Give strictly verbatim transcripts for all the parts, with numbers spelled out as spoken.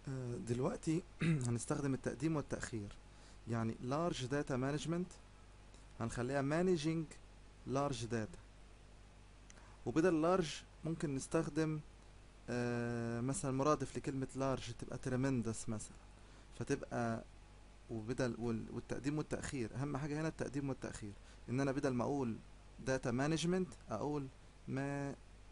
آه، دلوقتي هنستخدم التقديم والتأخير. يعني large data management هنخليها managing large data. وبدل large ممكن نستخدم آه، مثلا مرادف لكلمة large تبقى tremendous مثلا. فتبقى وبدل وال- والتقديم والتأخير أهم حاجة هنا التقديم والتأخير. إن أنا بدل ما أقول data management أقول ما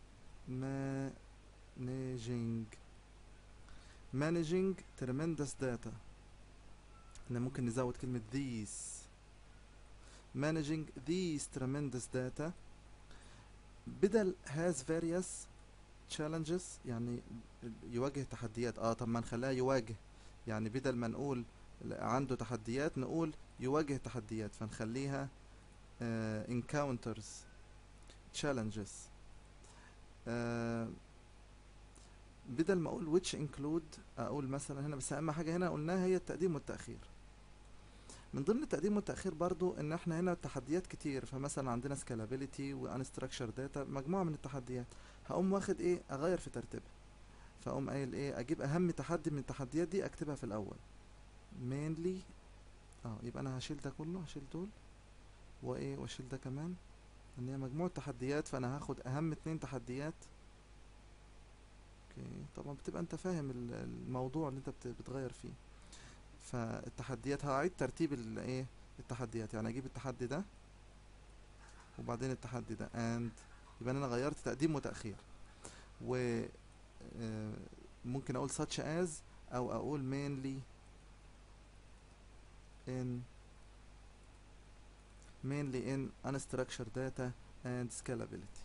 managing managing tremendous data. إحنا ممكن نزود كلمة these managing these tremendous data. بدل has various challenges يعني يواجه تحديات. اه طب ما نخليها يواجه. يعني بدل ما نقول عنده تحديات نقول يواجه تحديات فنخليها آه encounters challenges. آه بدل ما اقول which include اقول مثلا هنا، بس اهم حاجة هنا قلناها هي التقديم والتأخير. من ضمن التقديم والتأخير برضو ان احنا هنا تحديات كتير، فمثلا عندنا scalability و unstructured data مجموعة من التحديات. هقوم واخد ايه اغير في ترتيبها. فاقوم قايل ايه اجيب اهم تحدي من التحديات دي اكتبها في الاول mainly. اه يبقى انا هشيل ده كله، هشيل دول وايه واشيل ده كمان ان هي مجموعة تحديات، فانا هاخد اهم اتنين تحديات. اوكي طبعا بتبقى انت فاهم ال- الموضوع اللي انت بت- بتغير فيه. فالتحديات هعيد ترتيب الايه التحديات. يعني اجيب التحدي ده وبعدين التحدي ده and يبقى انا غيرت تقديم وتأخير. و آه، ممكن اقول such as او اقول mainly in mainly in unstructured data and scalability.